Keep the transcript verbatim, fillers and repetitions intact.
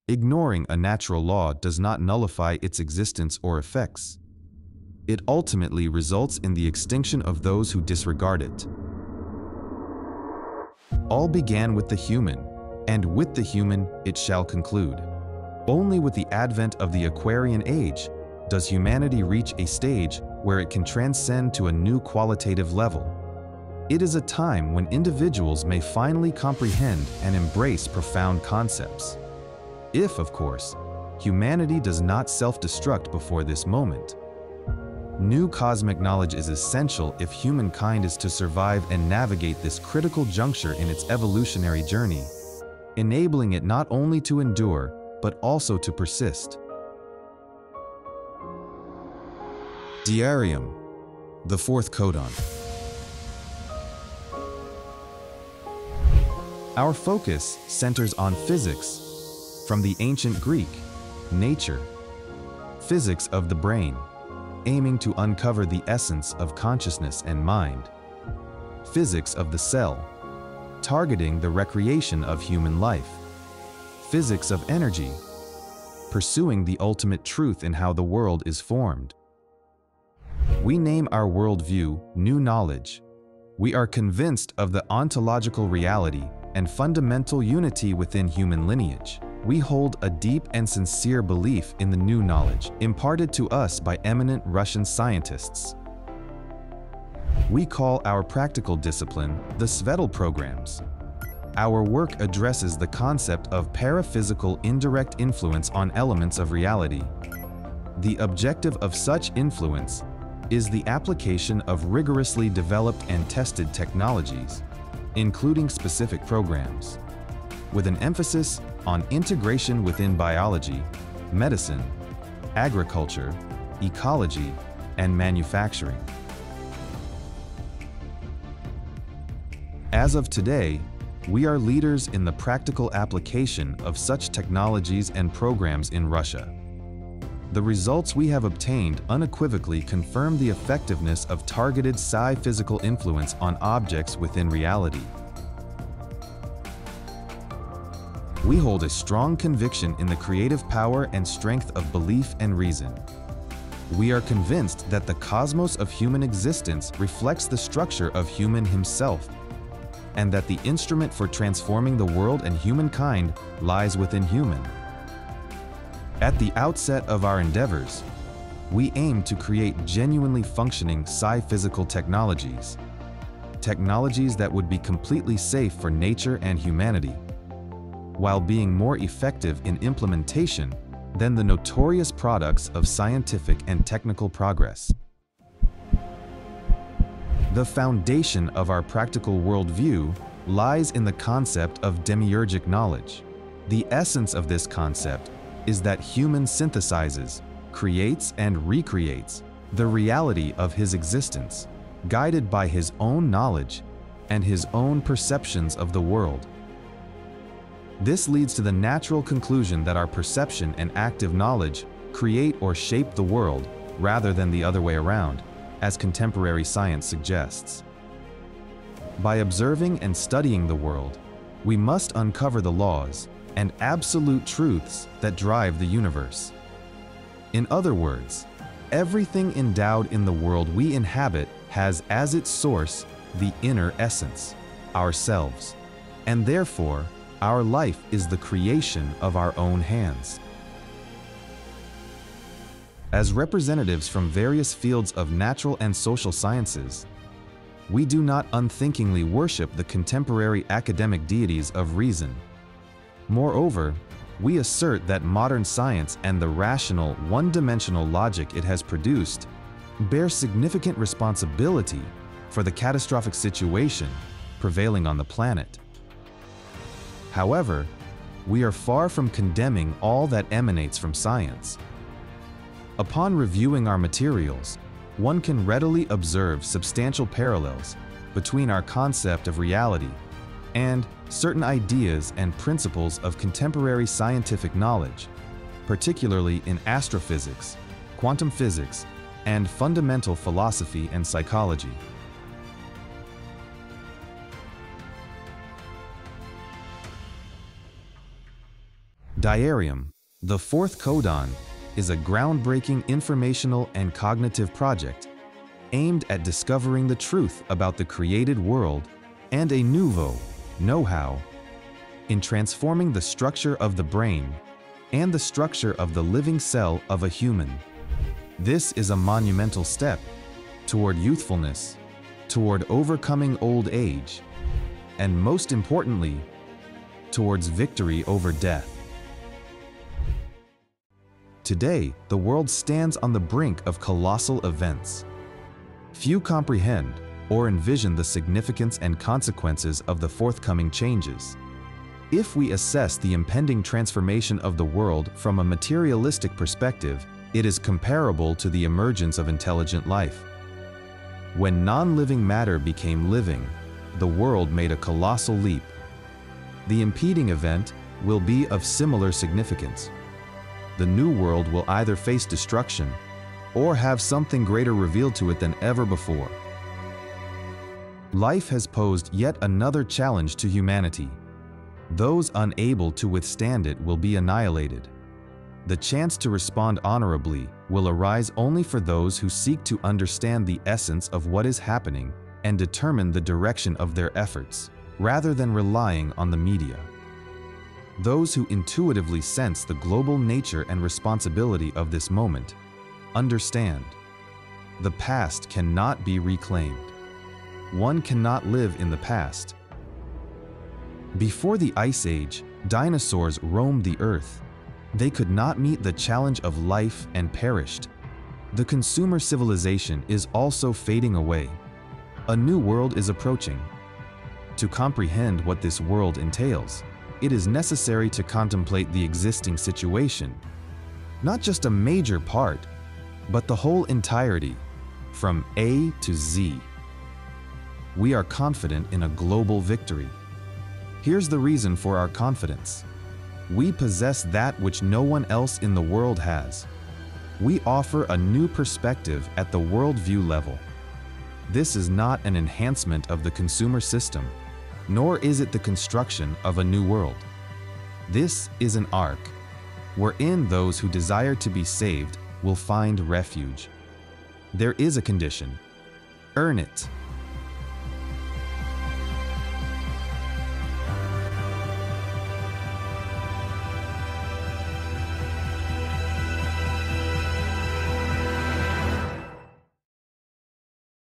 Ignoring a natural law does not nullify its existence or effects. It ultimately results in the extinction of those who disregard it. All began with the human, and with the human it shall conclude. Only with the advent of the Aquarian Age does humanity reach a stage where it can transcend to a new qualitative level. It is a time when individuals may finally comprehend and embrace profound concepts. If, of course, humanity does not self-destruct before this moment. New cosmic knowledge is essential if humankind is to survive and navigate this critical juncture in its evolutionary journey, enabling it not only to endure, but also to persist. Diarium, the fourth codon. Our focus centers on physics, from the ancient Greek, nature, physics of the brain, aiming to uncover the essence of consciousness and mind, physics of the cell, targeting the recreation of human life, physics of energy, pursuing the ultimate truth in how the world is formed. We name our worldview new knowledge. We are convinced of the ontological reality and fundamental unity within human lineage. We hold a deep and sincere belief in the new knowledge imparted to us by eminent Russian scientists. We call our practical discipline the Svedal programs. Our work addresses the concept of paraphysical indirect influence on elements of reality. The objective of such influence is the application of rigorously developed and tested technologies, including specific programs, with an emphasis on integration within biology, medicine, agriculture, ecology, and manufacturing. As of today, we are leaders in the practical application of such technologies and programs in Russia. The results we have obtained unequivocally confirm the effectiveness of targeted psi-physical influence on objects within reality. We hold a strong conviction in the creative power and strength of belief and reason. We are convinced that the cosmos of human existence reflects the structure of human himself, and that the instrument for transforming the world and humankind lies within human. At the outset of our endeavors, we aim to create genuinely functioning psi-physical technologies, technologies that would be completely safe for nature and humanity, while being more effective in implementation than the notorious products of scientific and technical progress. The foundation of our practical worldview lies in the concept of demiurgic knowledge. The essence of this concept is that human synthesizes, creates, and recreates the reality of his existence, guided by his own knowledge and his own perceptions of the world. This leads to the natural conclusion that our perception and active knowledge create or shape the world rather than the other way around, as contemporary science suggests. By observing and studying the world, we must uncover the laws and absolute truths that drive the universe. In other words, everything endowed in the world we inhabit has as its source the inner essence, ourselves, and therefore, our life is the creation of our own hands. As representatives from various fields of natural and social sciences, we do not unthinkingly worship the contemporary academic deities of reason. Moreover, we assert that modern science and the rational, one-dimensional logic it has produced bear significant responsibility for the catastrophic situation prevailing on the planet. However, we are far from condemning all that emanates from science. Upon reviewing our materials, one can readily observe substantial parallels between our concept of reality and certain ideas and principles of contemporary scientific knowledge, particularly in astrophysics, quantum physics, and fundamental philosophy and psychology. Diarium, the fourth codon, is a groundbreaking informational and cognitive project aimed at discovering the truth about the created world and a nouveau know-how in transforming the structure of the brain and the structure of the living cell of a human. This is a monumental step toward youthfulness, toward overcoming old age, and most importantly, towards victory over death. Today, the world stands on the brink of colossal events. Few comprehend or envision the significance and consequences of the forthcoming changes. If we assess the impending transformation of the world from a materialistic perspective, it is comparable to the emergence of intelligent life. When non-living matter became living, the world made a colossal leap. The impending event will be of similar significance. The new world will either face destruction or have something greater revealed to it than ever before. Life has posed yet another challenge to humanity. Those unable to withstand it will be annihilated. The chance to respond honorably will arise only for those who seek to understand the essence of what is happening and determine the direction of their efforts, rather than relying on the media. Those who intuitively sense the global nature and responsibility of this moment understand. The past cannot be reclaimed. One cannot live in the past. Before the Ice Age, dinosaurs roamed the earth. They could not meet the challenge of life and perished. The consumer civilization is also fading away. A new world is approaching. To comprehend what this world entails, it is necessary to contemplate the existing situation, not just a major part, but the whole entirety, from A to Z. We are confident in a global victory. Here's the reason for our confidence. We possess that which no one else in the world has. We offer a new perspective at the worldview level. This is not an enhancement of the consumer system, nor is it the construction of a new world. This is an ark, wherein those who desire to be saved will find refuge. There is a condition. Earn it.